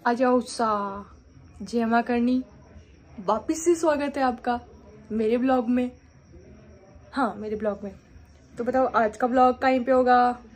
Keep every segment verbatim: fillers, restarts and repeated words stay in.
आ जाओ सा जय मां करनी। वापिस से स्वागत है आपका मेरे ब्लॉग में। हाँ मेरे ब्लॉग में। तो बताओ आज का ब्लॉग कहीं पे होगा?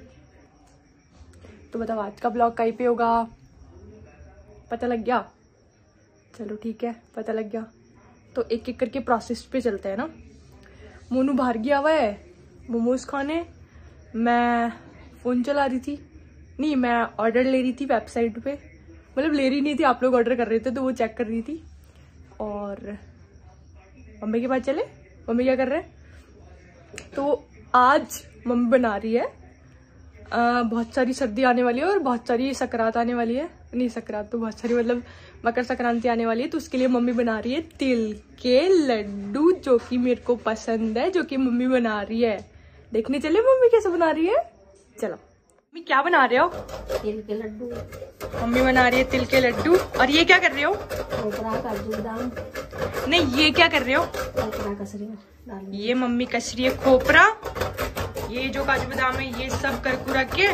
तो बताओ आज का ब्लॉग कहीं पे होगा? पता लग गया? चलो ठीक है, पता लग गया। तो एक एक करके प्रोसेस पे चलते हैं ना। मोनू बाहर गया हुआ है मोमोज खाने। मैं फ़ोन चला रही थी, नहीं मैं ऑर्डर ले रही थी वेबसाइट पे। मतलब ले रही नहीं थी, आप लोग ऑर्डर कर रहे थे तो वो चेक कर रही थी। और मम्मी के पास चले, मम्मी क्या कर रहे हैं? तो आज मम्मी बना रही है आ, बहुत सारी सर्दी आने वाली है और बहुत सारी सकरात आने वाली है। नहीं सकरात तो बहुत सारी, मतलब मकर संक्रांति आने वाली है, तो उसके लिए मम्मी बना रही है तिल के लड्डू, जो कि मेरे को पसंद है, जो कि मम्मी बना रही है। देखने चले मम्मी कैसे बना रही है। चलो मम्मी क्या बना रहे हो? तिल के लड्डू। मम्मी बना रही है तिल के लड्डू। और ये क्या कर रहे हो? खोपरा काजू बादाम। नहीं ये क्या कर रहे हो? खोपरा कस रही हूं। ये मम्मी कस रही है खोपरा। ये जो काजू बादाम है ये सब करकुरा के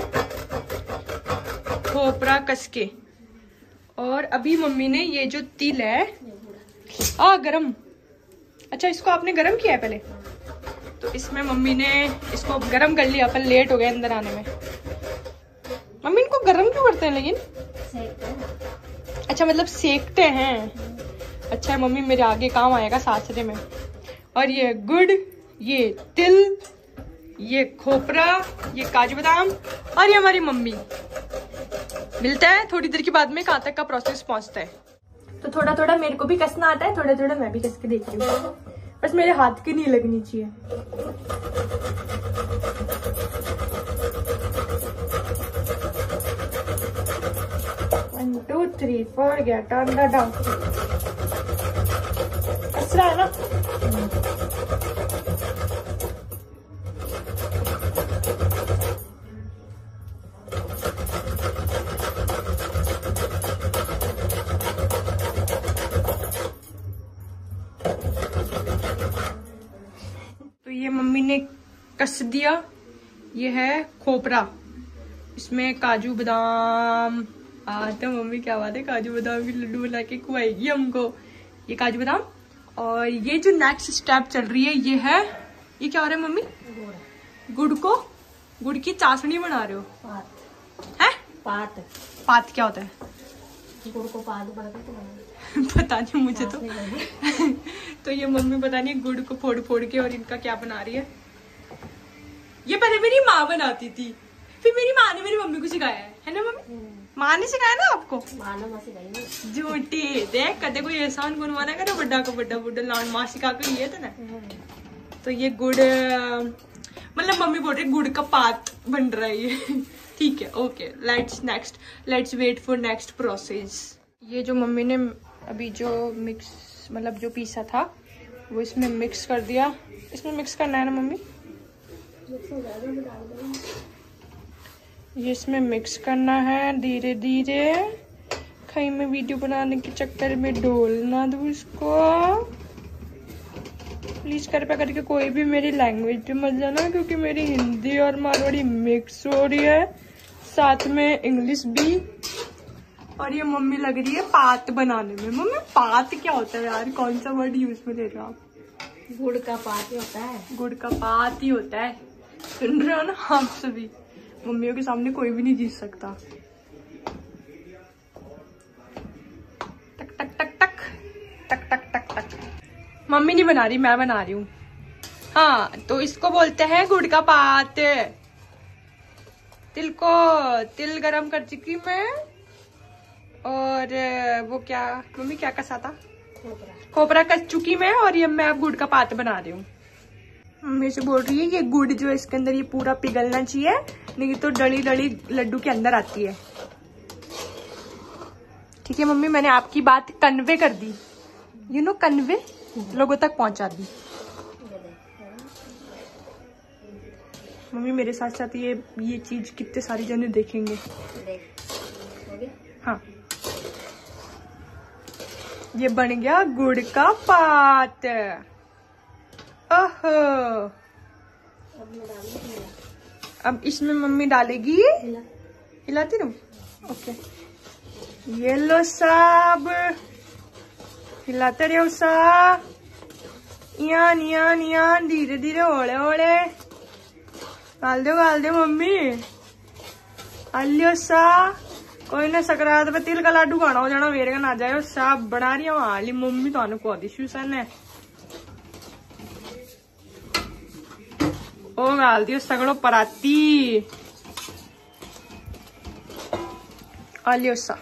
खोपरा कस के। और अभी मम्मी ने ये जो तिल है आ गरम, अच्छा इसको आपने गरम किया है पहले? तो इसमें मम्मी ने इसको गरम कर लिया, अपन लेट हो गए अंदर आने में। मम्मी इनको गरम क्यों करते हैं लेकिन? सेकते हैं। अच्छा मतलब सेकते हैं। अच्छा मम्मी मेरे आगे काम आएगा सासरे में। और ये गुड़, ये तिल, ये खोपरा, ये काजू बादाम और ये हमारी मम्मी। मिलता है थोड़ी देर के बाद में कहाँ तक का प्रोसेस पहुंचता है। तो थोड़ा थोड़ा मेरे को भी कसना आता है, थोड़ा थोड़ा मैं भी कस के देख रही हूँ, बस मेरे हाथ की नहीं लगनी चाहिए। One two three four get on the down. कस रहा है ना? ये मम्मी ने कस दिया। ये है खोपरा, इसमें काजू बादाम। आ तो मम्मी क्या बात है, काजू बादाम की लड्डू बना के खुआएगी हमको। ये काजू बादाम। और ये जो नेक्स्ट स्टेप चल रही है ये है, ये क्या हो रहा है मम्मी? गुड़ को, गुड़ की चाशनी बना रहे हो? पात है? पात पात क्या होता है? गुड़ को पात बना के पता नहीं मुझे तो। तो ये मम्मी पता नहीं गुड़ को फोड़ फोड़ के और इनका क्या बना रही है। ये पहले मेरी माँ बनाती थी, फिर मेरी माँ ने मेरी मम्मी को सिखाया है, है ना मम्मी? माँ ने सिखाया ना आपको? माँ ने सिखाई। झूठी देख, कदे कोई एहसान गुनवाना करे बड्डा को बड्डा बुड्ढा लान माँ सिखा के लिए था ना। तो ये गुड़, मतलब मम्मी बोल रही गुड़ का पात बन रहा है ये। ठीक है okay, let's next let's wait for next process. ये जो मम्मी ने अभी जो मिक्स, मतलब जो पीसा था वो इसमें मिक्स कर दिया। इसमें मिक्स करना है ना मम्मी? ये इसमें मिक्स करना है धीरे धीरे। कहीं मैं वीडियो बनाने के चक्कर में डोल ना दूँ इसको। प्लीज कृपया करके कोई भी मेरी लैंग्वेज पे मत जाना, क्योंकि मेरी हिंदी और मारवाड़ी मिक्स हो रही है, साथ में इंग्लिश भी। और ये मम्मी लग रही है पात बनाने में। मम्मी पात क्या होता है यार, कौन सा वर्ड यूज में ले रहे हो आप? गुड़ का पात ही होता है। गुड़ का पात ही होता है। सुन रहे हो ना आप सभी? मम्मियों के सामने कोई भी नहीं जीत सकता। टक टक टक टक टक टक टक टक। मम्मी नहीं बना रही, मैं बना रही हूँ। हाँ तो इसको बोलते हैं गुड़ का पात। तिल को तिल गरम कर चुकी मैं। और वो क्या मम्मी क्या कसा था? खोपरा खोपरा कस चुकी मैं। और ये मैं अब गुड़ का पात बना रही हूँ। मम्मी से बोल रही है ये गुड़ जो है इसके अंदर ये पूरा पिघलना चाहिए, नहीं तो डली डली लड्डू के अंदर आती है। ठीक है मम्मी, मैंने आपकी बात कन्वे कर दी, यू नो कन्वे, लोगों तक पहुंचा दी। मम्मी मेरे साथ साथ ये ये चीज कितने सारी जने देखेंगे। हाँ ये बन गया गुड़ का पात। ओहो अब इसमें मम्मी डालेगी, हिलाती रहूं? ओके ये लो सब हिलाते रहो सा यान यान यान धीरे धीरे ओले ओले गाल दो गाल दो मम्मी अलियो सा कोई ना सकरात पे तिल का लाडू खाना हो जाना मेरे का ना जाए सा बना रही हूँ हाली मम्मी तो को दिशूसन है ओ गाल दियो सगड़ो पराती अलियो सा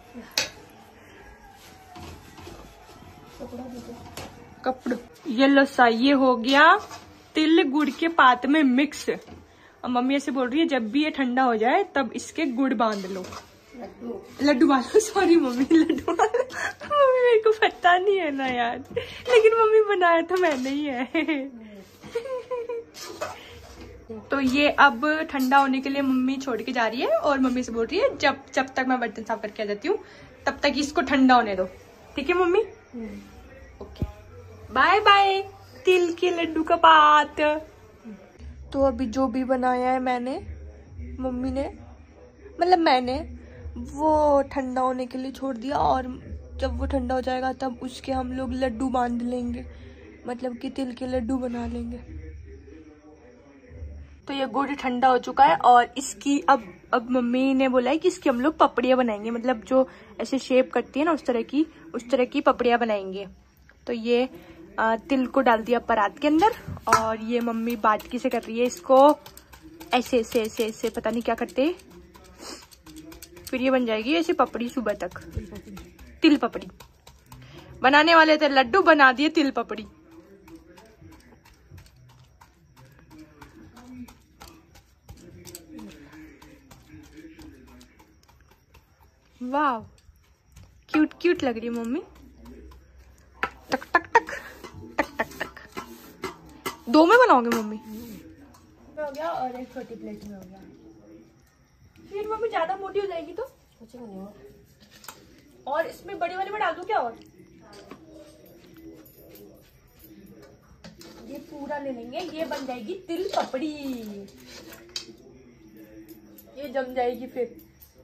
कपड़ो ये लो सा ये हो गया तिल गुड़ के पात में मिक्स। अब मम्मी ऐसे बोल रही है जब भी ये ठंडा हो जाए तब इसके गुड़ बांध लो लड्डू बांध लो सॉरी मम्मी लड्डू बांध लो मम्मी मेरे को पता नहीं है ना यार लेकिन मम्मी बनाया तो मैंने ही है। तो ये अब ठंडा होने के लिए मम्मी छोड़ के जा रही है और मम्मी से बोल रही है जब जब तक मैं बर्तन साफ करके आ जाती हूँ तब तक इसको ठंडा होने दो ठीक है मम्मी। ओके बाय बाय तिल के लड्डू का पात। तो अभी जो भी बनाया है मैंने मम्मी ने मतलब मैंने वो ठंडा होने के लिए छोड़ दिया और जब वो ठंडा हो जाएगा तब उसके हम लोग लड्डू बांध लेंगे मतलब कि तिल के लड्डू बना लेंगे। तो ये गुड़ ठंडा हो चुका है और इसकी अब अब मम्मी ने बोला है कि इसकी हम लोग पपड़ियाँ बनाएंगे मतलब जो ऐसे शेप करती है ना उस तरह की उस तरह की पपड़ियाँ बनाएंगे। तो ये आ, तिल को डाल दिया परात के अंदर और ये मम्मी बाटकी से कर रही है इसको ऐसे ऐसे ऐसे ऐसे पता नहीं क्या करते फिर ये बन जाएगी ऐसे पपड़ी सुबह तक तिल पपड़ी बनाने वाले थे लड्डू बना दिए तिल पपड़ी। वाह क्यूट क्यूट लग रही है मम्मी टक टक टक टक टक टक। दो में बनाओगे मम्मी हो गया और एक छोटी प्लेट में हो गया फिर मम्मी ज्यादा मोटी हो जाएगी तो कुछ नहीं हो और इसमें बड़ी वाली में डाल दूं क्या और ये पूरा ले लेंगे ये बन जाएगी तिल पपड़ी ये जम जाएगी फिर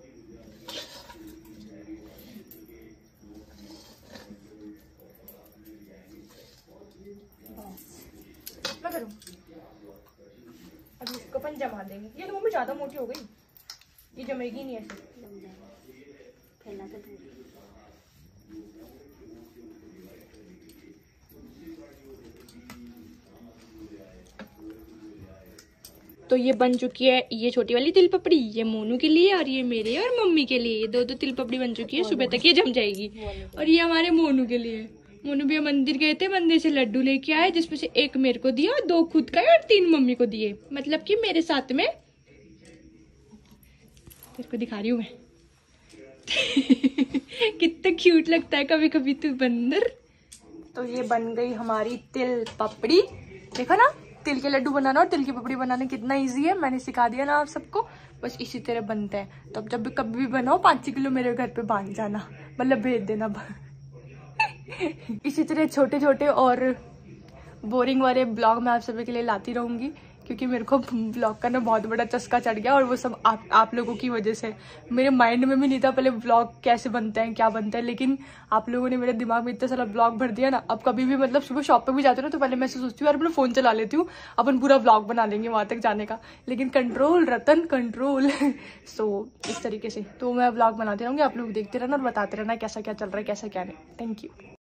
मैं करूं अभी इसको अपन जमा देंगे। ये तो मम्मी ज्यादा मोटी हो गई ये जमेगी नहीं ऐसे फैलाते तो ये बन चुकी है ये छोटी वाली तिल पपड़ी ये मोनू के लिए और ये मेरे और मम्मी के लिए ये दो दो तिल पपड़ी बन चुकी है सुबह तक ये जम जाएगी। और ये हमारे मोनू के लिए मोनू भी मंदिर गए थे मंदिर से लड्डू लेके आए जिसमें से एक मेरे को दिया और दो खुद का और तीन मम्मी को दिए मतलब कि मेरे साथ में तेरे को दिखा रही हूँ मैं कितना क्यूट लगता है कभी कभी तू बंदर। तो ये बन गई हमारी तिल पपड़ी देखो ना तिल के लड्डू बनाना और तिल की पपड़ी बनाना कितना इजी है मैंने सिखा दिया ना आप सबको बस इसी तरह बनते हैं। तो अब जब भी कभी भी बनाओ पाँच किलो मेरे घर पे बांध जाना मतलब भेज देना इसी तरह छोटे छोटे और बोरिंग वाले ब्लॉग मैं आप सभी के लिए लाती रहूंगी क्योंकि मेरे को ब्लॉग का ना बहुत बड़ा चस्का चढ़ गया और वो सब आप आप लोगों की वजह से मेरे माइंड में भी नहीं था पहले ब्लॉग कैसे बनते हैं क्या बनता है लेकिन आप लोगों ने मेरे दिमाग में इतना सारा ब्लॉग भर दिया ना। अब कभी भी मतलब सुबह शॉप पे भी जाते हो ना तो पहले मैं सोचती हूँ यार अपना फोन चला लेती हूँ अपन पूरा ब्लॉग बना लेंगे वहां तक जाने का लेकिन कंट्रोल रतन कंट्रोल सो इस तरीके से तो मैं ब्लॉग बनाती रहूंगी आप लोग देखते रहना और बताते रहना कैसा क्या चल रहा है कैसा क्या नहीं। Thank you.